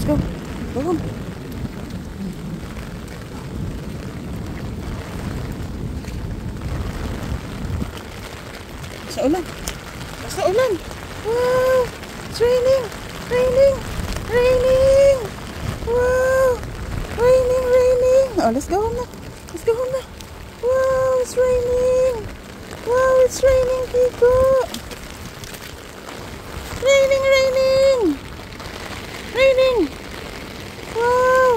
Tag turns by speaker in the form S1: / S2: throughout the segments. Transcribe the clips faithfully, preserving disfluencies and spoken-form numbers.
S1: go. Go home. Sa ulan. Sa ulan. Wow. It's raining. Raining. Raining. Wow. Raining, raining. Oh, let's go home na. Let's go home na. Wow, it's raining. Wow, it's raining, Kiko. Raining, raining. Raining. Wow.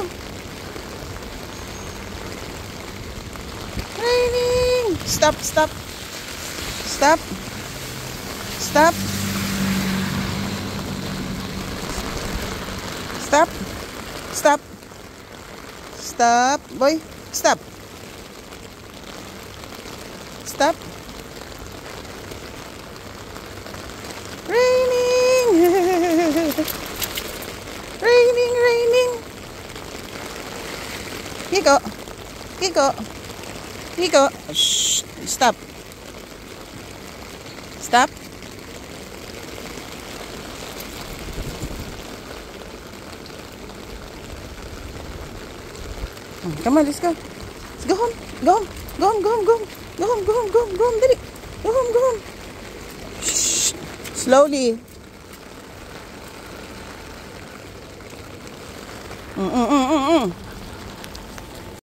S1: Raining. Stop, stop. Stop. Stop. Stop. Stop. Stop. Boy, stop. Stop. Raining. Raining, raining. Kiko. Kiko. Kiko. Shh. Stop. Stop. Come on, let's go. Let's go home. Go home. Go home, go home, go home. Go home, go home, go home, go home. Dali. Go home, go home. Shh. Slowly. Mm, mm, mm, mm, mm.